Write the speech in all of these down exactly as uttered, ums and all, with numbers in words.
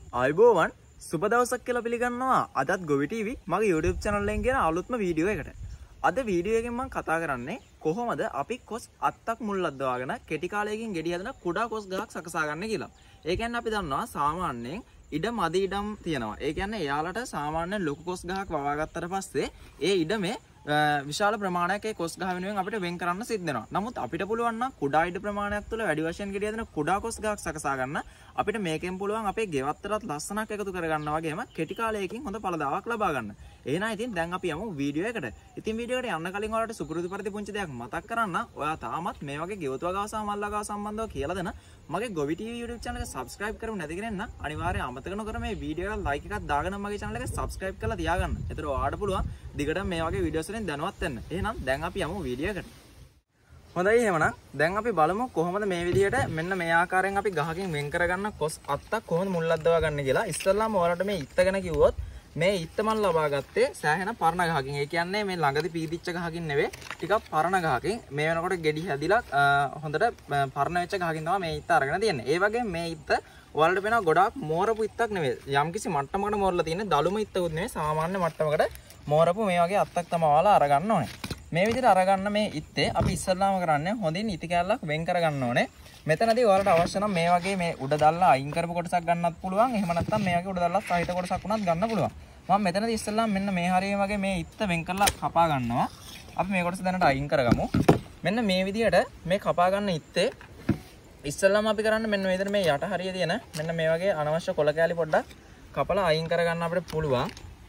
ආයුබෝවන් සුබ දවසක් කියලා පිළිගන්නවා අදත් ගොවි ටීවී මගේ YouTube channel එකෙන් ගෙන අලුත්ම වීඩියෝ එකකට. අද වීඩියෝ එකෙන් මම කතා කරන්නේ කොහොමද අපි කොස් අත්තක් මුල්ලක් දාගෙන කෙටි කාලයකින් ගෙඩි හදන කුඩා කොස් ගහක් සකසා ගන්න කියලා. ඒ කියන්නේ අපි දන්නවා සාමාන්‍යයෙන් ඉඩ මදි ඉඩම් තියෙනවා. ඒ කියන්නේ එයාලට සාමාන්‍ය ලොකු කොස් ගහක් වවා ගත්තට පස්සේ ඒ ඉඩමේ විශාල ප්‍රමාණයක් ඒ කොස් ගහ වෙනුවෙන් අපිට වෙන් කරන්න සිද්ධ වෙනවා. නමුත් අපිට පුළුවන් නම් කුඩා ඉඩ ප්‍රමාණයක් තුළ වැඩි වශයෙන් ගෙඩි හදන කුඩා කොස් ගහක් සකසා ගන්න අපිට මේකෙන් පුළුවන් අපේ ගෙවත්තටත් ලස්සනක් එකතු කරගන්න වගේම කෙටි කාලයකින් හොඳ ඵලදාවක් ලබා ගන්න. එහෙනම් ඉතින් දැන් අපි යමු වීඩියෝ එකට. ඉතින් වීඩියෝ එකට යන්න කලින් ඔයාලට සුපුරුදු පරිදි පුංචි දෙයක් මතක් කරන්න. ඔයා තාමත් මේ වගේ ගෙවතුව ගාව සහ මල්ලා ගාව සම්බන්ධව කියලා දෙන මගේ ගොවි ටීවී YouTube channel එක subscribe කරමු නැති කෙනෙක් නම් අනිවාර්යයෙන් අමතක නොකර මේ වීඩියෝ එකට like එකක් දාගෙන මගේ channel එක subscribe කරලා තියාගන්න. ඒතර ඔයාලට පුළුවන් දිගටම මේ වගේ වීඩියෝස් වලින් දැනුවත් වෙන්න. එහෙනම් දැන් අපි යමු වීඩියෝ එකට. හොඳයි එහෙමනම් දැන් අපි බලමු කොහොමද මේ විදිහට මෙන්න මේ ආකාරයෙන් අපි ගහකින් වෙන් කරගන්න කොස් අත්තක් කොහොමද මුල්ලක් දවා ගන්න කියලා. ඉස්සල්ලාම ඔයාලට මේ ඉත්ත ගැන කිව්වොත් මේ ඉත්ත මන් ලබා ගත්තේ සෑහෙන පරණ ගහකින්. ඒ කියන්නේ මේ ළඟදී පීදිච්ච ගහකින් නෙවෙයි ටිකක් පරණ ගහකින්. මේ වෙනකොට ගෙඩි හැදිලා හොඳට පරණ වෙච්ච ගහකින් තමයි මේ ඉත්ත අරගෙන තියෙන්නේ. ඒ වගේම මේ ඉත්ත ඔයාලට වෙනවා ගොඩාක් මෝරපු ඉත්තක් නෙවෙයි. යම්කිසි මට්ටමකට මෝරලා තියෙන දලුම ඉත්තකුත් නෙවෙයි සාමාන්‍ය මට්ටමකට මෝරපු මේ වගේ අත්තක් තමයි ඔයාලා අරගන්න ඕනේ. මේ විදිහට අරගන්න මේ ඉත්තේ අපි ඉස්සල්ලාම කරන්නේ හොඳින් ඉති කැල්ලක් වෙන් කරගන්න ඕනේ. මෙතනදී ඔයාලට අවශ්‍ය නම් මේ වගේ මේ උඩ දැල්ලා අයින් කරපු කොටසක් ගන්නත් පුළුවන්. එහෙම නැත්නම් මේ වගේ උඩ දැල්ලා සහිත කොටසක් උනත් ගන්න පුළුවන්. මම මෙතනදී ඉස්සල්ලාම මෙන්න මේ හරිය වගේ මේ ඉත්ත වෙන් කරලා කපා ගන්නවා. අපි මේ කොටස දැනට අයින් කරගමු. මෙන්න මේ විදිහට මේ කපා ගන්න ඉත්තේ ඉස්සල්ලාම අපි කරන්නේ මෙන්න මේ විදිහට මේ යට හරිය තියෙන මෙන්න මේ වගේ අනවශ්‍ය කොළ කෑලි පොඩ්ඩක් කපලා අයින් කරගන්න අපිට පුළුවන්.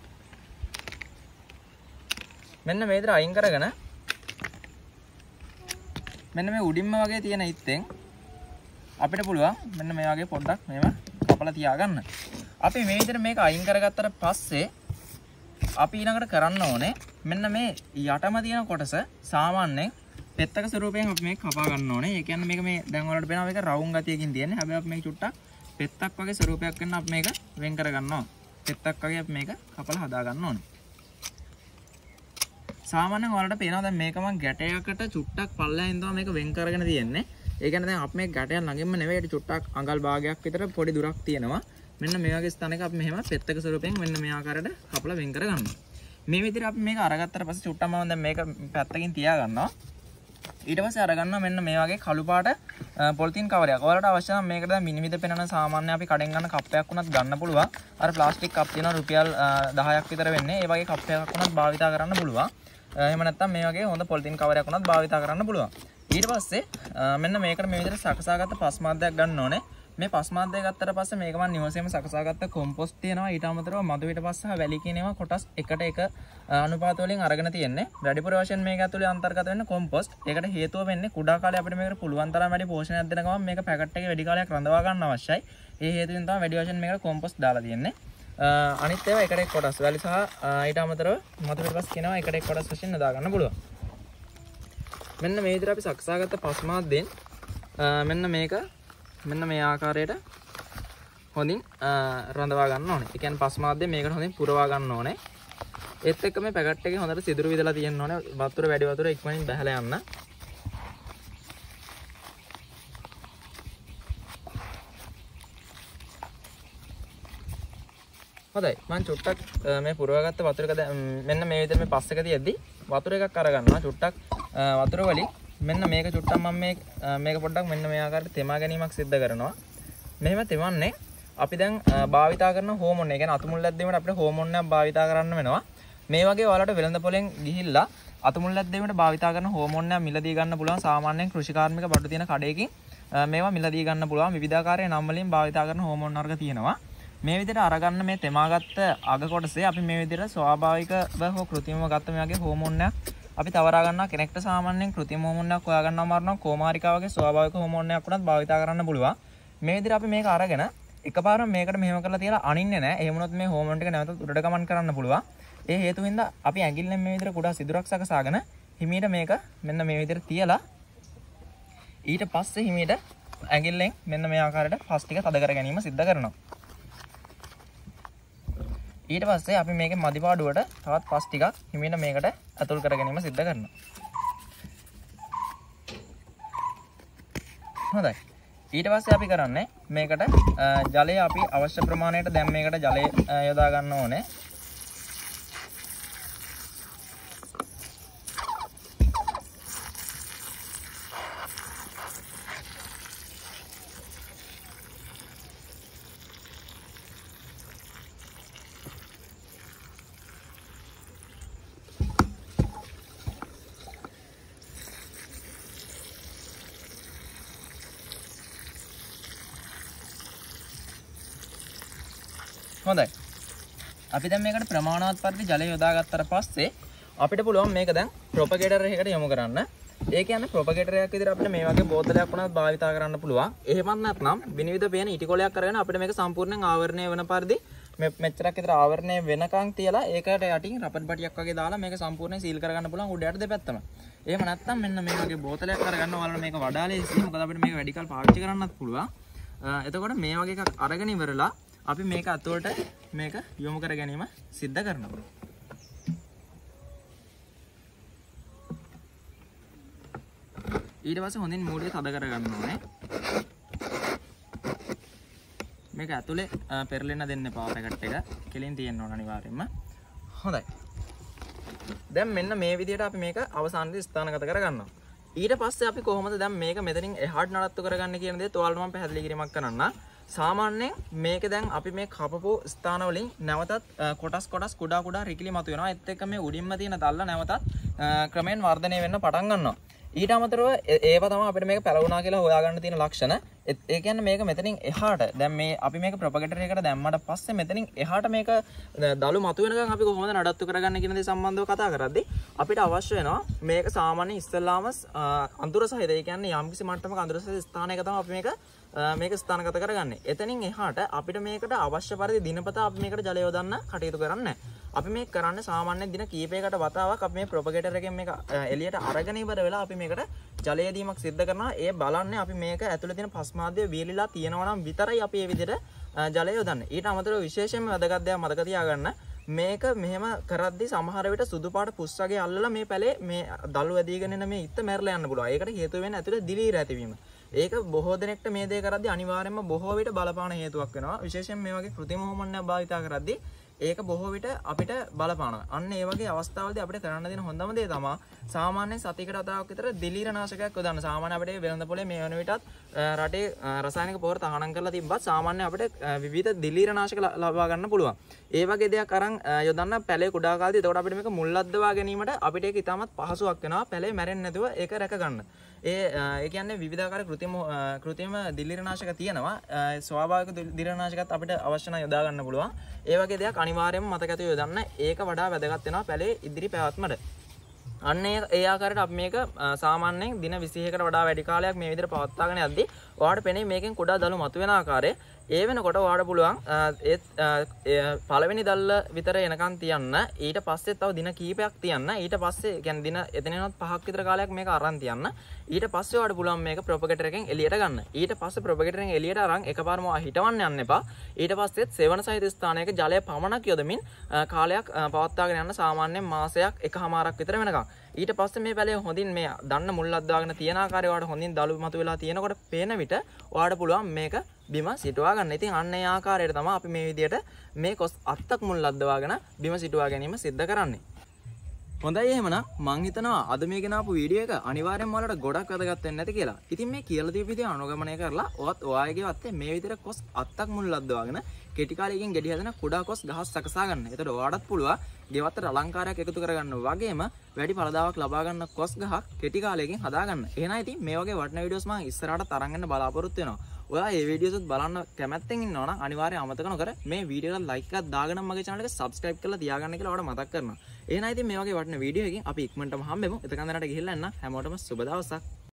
මෙන්න මේ විදිහට අයින් කරගෙන මෙන්න මේ උඩින්ම වගේ තියෙන ඉත්තෙන් අපිට පුළුවන් මෙන්න මේ වගේ පොඩ්ඩක් මේව කපලා තියාගන්න. අපි මේ විදිහට මේක අයින් කරගත්තට පස්සේ අපි ඊළඟට කරන්න ඕනේ මෙන්න මේ යටම තියෙන කොටස සාමාන්‍යයෙන් පෙත්තක ස්වරූපයෙන් අපි මේක කපා ගන්න ඕනේ. ඒ කියන්නේ මේක මේ දැන් වලට පේනවා මේක රවුම් ගතියකින් තියෙන්නේ. හැබැයි අපි මේක චුට්ටක් පෙත්තක් වගේ ස්වරූපයක් වෙන්න අපි මේක වෙන් කර ගන්නවා. පෙත්තක් වගේ අපි මේක කපලා හදා ගන්න ඕනේ. සාමාන්‍යයෙන් ඔයාලට පේනවා දැන් මේක මම ගැටයකට චුට්ටක් පල්ලෙහින් තමයි මේක වෙන් කරගෙන තියෙන්නේ. ඒ කියන්නේ දැන් අපි මේ ගැටයක් ළඟින්ම නෙවෙයි චුට්ටක් අඟල් භාගයක් විතර පොඩි දුරක් තියෙනවා. මෙන්න මේ වගේ ස්ථානයක අපි මෙහෙම පෙත්තක ස්වරූපයෙන් මෙන්න මේ ආකාරයට කපලා වෙන් කර ගන්නවා. මේ විදිහට අපි මේක අරගත්තට පස්සේ චුට්ටක් මම දැන් මේක පැත්තකින් තියා ගන්නවා. ඊට පස්සේ අරගන්නවා මෙන්න මේ වගේ කළු පාට පොලිතින් කවරයක්. ඔයාලට අවශ්‍ය නම් මේකට දැන් මිනිමිද පෙනෙන සාමාන්‍ය අපි කඩෙන් ගන්න කප්පයක් වුණත් ගන්න පුළුවන්. අර ප්ලාස්ටික් කප් තියෙනවා රුපියල් දහයක් විතර වෙන්නේ. ඒ වගේ කප්පයක් වුණත් භාවිතා කරන්න පුළුවන්. එහෙම නැත්නම් මේ වගේ හොඳ පොලිතින් කවරයක් වුණත් භාවිතා කරන්න පුළුවන්. ඊට පස්සේ මෙන්න මේකට මේ විදිහට සකසාගත්ත පස් මාද්දයක් ගන්න ඕනේ. මේ පස් මාද්දය ගත්තට පස්සේ මේක මම නිවසේම සකසාගත්ත කොම්පොස්ට් තියෙනවා. ඊට අමතරව මදු පිට පස්ස සහ වැලි කියන ඒවා කොටස් එකට එක අනුපාත වලින් අරගෙන තියෙන්නේ. වැඩිපුර වශයෙන් මේක ඇතුලේ අන්තර්ගත වෙන්නේ කොම්පොස්ට්. ඒකට හේතුව වෙන්නේ කුඩා කාලේ අපිට මේකට පුළුවන් තරම් වැඩි පෝෂණයක් දෙන ගමන් මේක පැකට් එකේ වැඩි කාලයක් රඳවා ගන්න අවශ්‍යයි. ඒ හේතුවෙන් තමයි වැඩි වශයෙන් මේකට කොම්පොස්ට් දාලා තියෙන්නේ. අනිත් ඒවා එකට එක් කොටස් වැලි සහ ඊට අමතරව මතු පිටපස් කියනවා එකට එක් කොටස් වශයෙන් යොදා ගන්න පුළුවන්. මෙන්න මේ විදිහට අපි සකසාගත්ත පස් මාද්දෙන් මෙන්න මේක මෙන්න මේ ආකාරයට හොඳින් රඳවා ගන්න ඕනේ. ඒ කියන්නේ පස් මාද්දෙන් මේකට හොඳින් පුරවා ගන්න ඕනේ. ඒත් එක්ක මේ පැකට් එකේ හොඳට සිදුරු විදලා තියෙන්න ඕනේ. වතුර වැඩි වතුර ඉක්මනින් බහලා යන්න. හොඳයි මම චුට්ටක් මේ පුරවගත්ත වතුර එක මෙන්න මේ විදිහට මේ පස් එක තියද්දි වතුර එකක් අරගන්නවා චුට්ටක් වතුර වලින් මෙන්න මේක චුට්ටක් මම මේ මේක පොඩ්ඩක් මෙන්න මේ ආකාරයට තෙමා ගැනීමක් සිද්ධ කරනවා. මෙහෙම තෙමන්නේ අපි දැන් භාවිතා කරන හෝමෝන් එක. ඒ කියන්නේ අතුමුල්ලක් දෙීමට අපිට හෝමෝන් එකක් භාවිතා කරන්න වෙනවා. මේ වගේ ඔයාලට වෙළඳ පොලෙන් ගිහිල්ලා අතුමුල්ලක් දෙීමට භාවිතා කරන හෝමෝන් එකක් මිලදී ගන්න පුළුවන්. සාමාන්‍යයෙන් කෘෂිකාර්මික බඩු තියෙන කඩේකින් මේවා මිලදී ගන්න පුළුවන්. විවිධාකාරයේ නම් වලින් භාවිතා කරන හෝමෝන් වර්ග තියෙනවා. මේ විදිහට අරගන්න මේ තෙමාගත්ත අග කොටසේ අපි මේ විදිහට ස්වාභාවිකව හෝ කෘත්‍රිමව ගත්ත මේ වගේ හෝමෝන් එකක් අපි තවරා ගන්නවා. කෙනෙක්ට සාමාන්‍යයෙන් කෘත්‍රිම හෝමෝන් එකක් හොයා ගන්නවම අරනවා කුමාරිකා වගේ ස්වාභාවික හෝමෝන් එකක් උනත් භාවිතා කරන්න පුළුවන්. මේ විදිහට අපි මේක අරගෙන එකපාරම මේකට මෙහෙම කරලා තියලා අනින්නේ නැහැ. එහෙම වුණොත් මේ හෝමෝන් ටික නැවතත් උඩට ගමන් කරන්න පුළුවන්. ඒ හේතු හින්දා අපි ඇඟිල්ලෙන් මේ විදිහට කුඩා සිදුරක් සකසාගෙන හිමීට මේක මෙන්න මේ විදිහට තියලා ඊට පස්සේ හිමීට ඇඟිල්ලෙන් මෙන්න මේ ආකාරයට පස් ටික තද කර ගැනීම සිද්ධ කරනවා. ඊට පස්සේ අපි මේකේ මදි පාඩුවට තවත් පස් ටිකක් හිමින මේකට ඇතුල් කර ගැනීම සිද්ධ කරනවා. හොඳයි. ඊට පස්සේ අපි කරන්නේ මේකට ජලය අපි අවශ්‍ය ප්‍රමාණයට දැන් මේකට ජලය යොදා ගන්න ඕනේ. හොඳයි. අපි දැන් මේකට ප්‍රමාණවත් පරිදි ජලය යොදා ගත්තට පස්සේ අපිට පුළුවන් මේක දැන් ප්‍රොපගේටර් එකකට යොමු කරන්න. ඒ කියන්නේ ප්‍රොපගේටර් එකක් විදිහට අපිට මේ වගේ බෝතලයක් වුණත් භාවිතා කරන්න පුළුවන්. එහෙමත් නැත්නම් විනිවිද පේන ඉටි කොලයක් අරගෙන අපිට මේක සම්පූර්ණයෙන් ආවරණය වෙන පරිදි මෙච්චරක් විතර ආවරණය වෙනකන් තියලා ඒකට යටින් රබර් බටියක් වගේ දාලා මේක සම්පූර්ණයෙන් සීල් කරගන්න පුළුවන් උඩ යට දෙපැත්තම. එහෙම නැත්නම් මෙන්න මේ වගේ බෝතලයක් අරගන්න ඔයාලට මේක වඩා ලේසියි. මොකද අපිට මේක වැඩි කල් පාවිච්චි කරන්නත් පුළුවන්. එතකොට මේ වගේ එකක් අරගෙන ඉවරලා අපි මේක අතොලට මේක යොමු කර ගැනීම සිද්ධ කරනවා. ඊට පස්සේ හොඳින් මූඩිය තද කරගන්න ඕනේ. මේක ඇතුලේ පෙරලෙන්න දෙන්න එපා පැකට් එක. කෙලින් තියෙන්න ඕන අනිවාර්යයෙන්ම. හොඳයි. දැන් මෙන්න මේ විදිහට අපි මේක අවසානයේදී ස්ථානගත කරගන්නවා. ඊට පස්සේ අපි කොහොමද දැන් මේක මෙතනින් එහාට නඩත්තු කරගන්න කියන දේ ඔයාලට මම පැහැදිලි කිරීමක් කරන්න. සාමාන්‍යයෙන් මේක දැන් අපි මේ කපපු ස්ථාන වලින් නැවතත් කොටස් කොටස් කුඩා කුඩා රිකිලි මතු වෙනවා. ඒත් එක්ක මේ උඩින්ම තියෙන දැල්ල නැවතත් ක්‍රමෙන් වර්ධනය වෙන්න පටන් ගන්නවා. ඊට අමතරව ඒව තමයි අපිට මේක පැලවුණා කියලා හොයාගන්න තියෙන ලක්ෂණ. ඒ කියන්නේ මේක මෙතනින් එහාට දැන් මේ අපි මේක ප්‍රොපගේටර් එකකට දැම්මට පස්සේ මෙතනින් එහාට මේක දළු මතු වෙනකන් අපි කොහොමද නඩත්තු කරගන්න කියන දේ සම්බන්ධව කතා කරද්දී අපිට අවශ්‍ය වෙනවා මේක සාමාන්‍ය ඉස්සෙල්ලාම අඳුර සහිත ඒ කියන්නේ යම්කිසි මට්ටමක අඳුර සහිත ස්ථානයක තමයි අපි මේක මේක ස්ථානගත කරගන්නේ. එතනින් එහාට අපිට මේකට අවශ්‍ය පරිදි දිනපතා අපි මේකට ජලය යොදන්න කටයුතු කරන්නේ. අපි මේක කරන්නේ සාමාන්‍ය දින කීපයකට වතාවක් අපි මේ ප්‍රොපගේටර් එකෙන් මේක එළියට අරගෙන ඉවර වෙලා අපි මේකට ජලය දීමක් සිද්ධ කරනවා. ඒ බලන්නේ අපි මේක ඇතුලේ තියෙන පස්මාද්‍ය වීලිලා තියෙනවා නම් විතරයි අපි මේ විදිහට ජලය යොදන්නේ. ඊට අමතරව විශේෂයෙන්ම වැදගත් දෙයක් මතක තියාගන්න මේක මෙහෙම කරද්දි සමහර විට සුදු පාට පුස් වගේ අල්ලලා මේ පැලේ මේ දළු වැදීගෙන එන මේ ඉත්ත මැරලා යන්න පුළුවන්. ඒකට හේතුව වෙන්නේ ඇතුලේ දිලීර ඇතිවීම. ඒක බොහෝ දෙනෙක්ට මේ දේ කරද්දී අනිවාර්යයෙන්ම බොහෝ විට බලපාන හේතුවක් වෙනවා. විශේෂයෙන් මේ වගේ කෘත්‍රිම හෝමෝන්යක් භාවිතා කරද්දී ඒක බොහෝ විට අපිට බලපානවා. අන්න ඒ වගේ අවස්ථාවලදී අපිට කරන්න දෙන හොඳම දේ තමයි සාමාන්‍ය සතියකට අතාවක් විතර දිලීරනාශකයක් යොදන්න. සාමාන්‍ය අපිට වෙළඳ පොලේ මේ වෙන විටත් රටේ රසායනික පොහොර තහනම් කරලා තිබ්බත් සාමාන්‍ය අපිට විවිධ දිලීරනාශක ලබා ගන්න පුළුවන්. ඒ වගේ දෙයක් අරන් යොදන්න පැලේ කුඩා කාලේදී එතකොට අපිට මේක මුල්ලද්දවා ගැනීමට අපිට ඒක ඉතාමත් පහසුවක් වෙනවා. පැලේ මැරෙන්නේ නැතුව ඒක රැක ගන්න. ඒ ඒ කියන්නේ විවිධාකාර කෘත්‍රිම කෘත්‍රිම දිලීරනාශක තියෙනවා. ස්වාභාවික දිලීරනාශකත් අපිට අවශ්‍ය නම් යොදා ගන්න පුළුවන්. ඒ වගේ දෙයක් අනිවාර්යයෙන්ම මතක ඇතුව යොදන්න. ඒක වඩා වැදගත් වෙනවා පැලේ ඉදිරි පැවැත්මට. අන්න ඒ ආකාරයට අපි මේක සාමාන්‍යයෙන් දින විසිහකට වඩා වැඩි කාලයක් මේ විදිහට පවත්වාගෙන යද්දී ඔයාලට පෙනේ මේකෙන් කුඩා දළු මතුවෙන ආකාරය. ඒ වෙනකොට ඔයාලට පුළුවන් ඒ පළවෙනි දැල්ල විතර එනකන් තියන්න. ඊට පස්සේ තව දින කීපයක් තියන්න. ඊට පස්සේ කියන්නේ දින එතනනොත් පහක් විතර කාලයක් මේක අරන් තියන්න. ඊට පස්සේ ඔයාලට පුළුවන් මේක ප්‍රොපගේටර් එකෙන් එළියට ගන්න. ඊට පස්සේ ප්‍රොපගේටර් එකෙන් එළියට අරන් එකපාරම හිටවන්න යන්න එපා. ඊට පස්සෙත් සෙවන සහිත ස්ථානයක ජලය පමණක් යොදමින් කාලයක් පවත්වාගෙන යන්න සාමාන්‍යයෙන් මාසයක් එකහමාරක් විතර වෙනකන්. ඊට පස්සේ මේ පැලේ හොඳින් මේ දන්න මුල් අද්දාගෙන තියෙන ආකාරය ඔයාලට හොඳින් දළු මතු වෙලා තියෙනකොට පේන විට ඔයාලට පුළුවන් මේක බිම සිටවා ගන්න. ඉතින් අන්න ඒ ආකාරයට තමයි අපි මේ විදිහට මේ කොස් අත්තක් මුල් අද්දවාගෙන බිම සිටවා ගැනීම සිද්ධ කරන්නේ. හොඳයි එහෙමනම් මං හිතනවා අද මේ ගෙනාපු වීඩියෝ එක අනිවාර්යෙන්ම ඔයාලට ගොඩක් වැදගත් වෙන්න ඇති කියලා. ඉතින් මේ කියලා දීපු විදිහ අනුගමනය කරලා ඔයත් ඔයාගේ වත්තේ මේ විදිහට කොස් අත්තක් මුල් අද්දවාගෙන කෙටි කාලයකින් ගෙඩි හදන කුඩා කොස් ගහස් සකසා ගන්න. එතකොට ඔයාලටත් පුළුවන් ගෙවත්තට අලංකාරයක් එකතු කරගන්න වගේම වැඩි ඵලදාවක් ලබා ගන්න කොස් ගහක් කෙටි කාලයකින් හදා ගන්න. එහෙනම් ඉතින් මේ වගේ වටිනා වීඩියෝස් මම ඉස්සරහට තරන් ගන්න බලාපොරොත්තු වෙනවා. ඔයා මේ වීඩියෝස් බලන්න කැමැත්තෙන් ඉන්නවා නම් අනිවාර්යයෙන් අමතක නොකර මේ වීඩියෝ එකට ලයික් එකක් දාගෙන මගේ channel එක subscribe කරලා තියාගන්න කියලා ඔයාලට මතක් කරනවා. එහෙනම් ඉතින් මේ වගේ වටිනා වීඩියෝ එකකින් අපි ඉක්මනටම හම්බෙමු. එතකන් දැනට ගිහිල්ලා එන්න හැමෝටම සුබ දවසක්.